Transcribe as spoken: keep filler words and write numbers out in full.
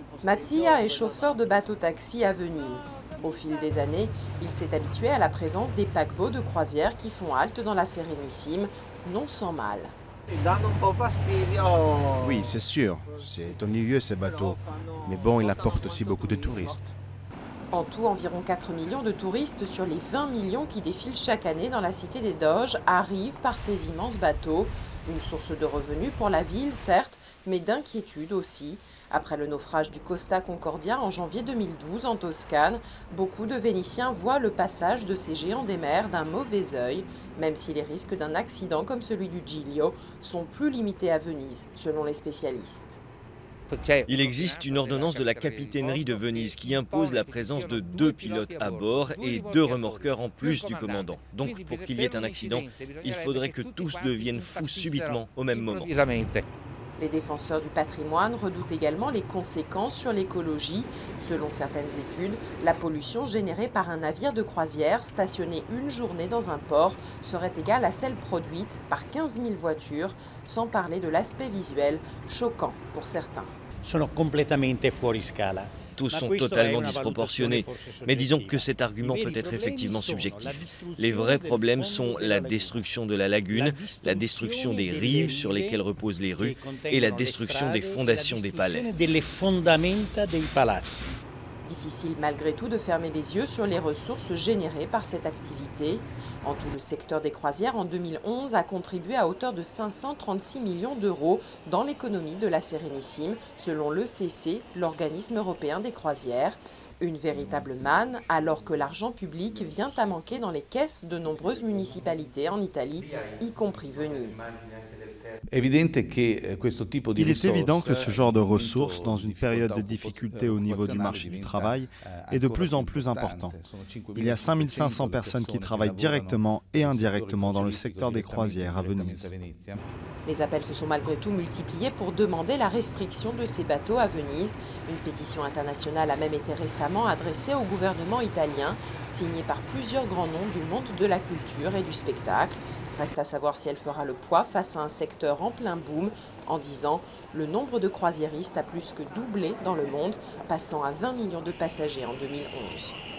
Mattia est chauffeur de bateau-taxi à Venise. Au fil des années, il s'est habitué à la présence des paquebots de croisière qui font halte dans la Sérénissime, non sans mal. Oui, c'est sûr, c'est ennuyeux ces bateaux, mais bon, ils apportent aussi beaucoup de touristes. En tout, environ quatre millions de touristes sur les vingt millions qui défilent chaque année dans la cité des Doges arrivent par ces immenses bateaux. Une source de revenus pour la ville, certes, mais d'inquiétude aussi. Après le naufrage du Costa Concordia en janvier deux mille douze en Toscane, beaucoup de Vénitiens voient le passage de ces géants des mers d'un mauvais œil, même si les risques d'un accident comme celui du Giglio sont plus limités à Venise, selon les spécialistes. Il existe une ordonnance de la capitainerie de Venise qui impose la présence de deux pilotes à bord et deux remorqueurs en plus du commandant. Donc pour qu'il y ait un accident, il faudrait que tous deviennent fous subitement au même moment. Les défenseurs du patrimoine redoutent également les conséquences sur l'écologie. Selon certaines études, la pollution générée par un navire de croisière stationné une journée dans un port serait égale à celle produite par quinze mille voitures, sans parler de l'aspect visuel, choquant pour certains. Tous sont totalement disproportionnés, mais disons que cet argument peut être effectivement subjectif. Les vrais problèmes sont la destruction de la lagune, la destruction des rives sur lesquelles reposent les rues et la destruction des fondations des palais. Difficile malgré tout de fermer les yeux sur les ressources générées par cette activité. En tout, le secteur des croisières en deux mille onze a contribué à hauteur de cinq cent trente-six millions d'euros dans l'économie de la Sérénissime, selon l'E C C, l'organisme européen des croisières. Une véritable manne, alors que l'argent public vient à manquer dans les caisses de nombreuses municipalités en Italie, y compris Venise. Il est évident que ce genre de ressources, dans une période de difficulté au niveau du marché du travail, est de plus en plus important. Il y a cinq mille cinq cents personnes qui travaillent directement et indirectement dans le secteur des croisières à Venise. Les appels se sont malgré tout multipliés pour demander la restriction de ces bateaux à Venise. Une pétition internationale a même été récemment adressée au gouvernement italien, signée par plusieurs grands noms du monde de la culture et du spectacle. Reste à savoir si elle fera le poids face à un secteur en plein boom. En dix ans, le nombre de croisiéristes a plus que doublé dans le monde, passant à vingt millions de passagers en deux mille onze.